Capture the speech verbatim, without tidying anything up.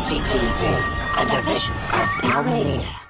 C T V, a division of Bell Media.